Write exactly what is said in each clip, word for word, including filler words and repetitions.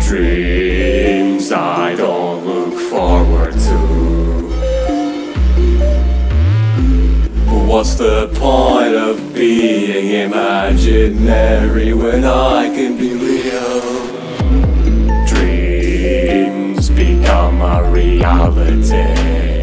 Dreams I don't look forward to. What's the point of being imaginary when I can be real? Dreams become a reality.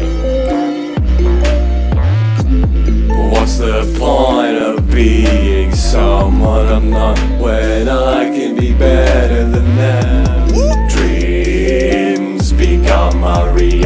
What's the point of being someone I'm not when I can be better than them? Dreams become a reality.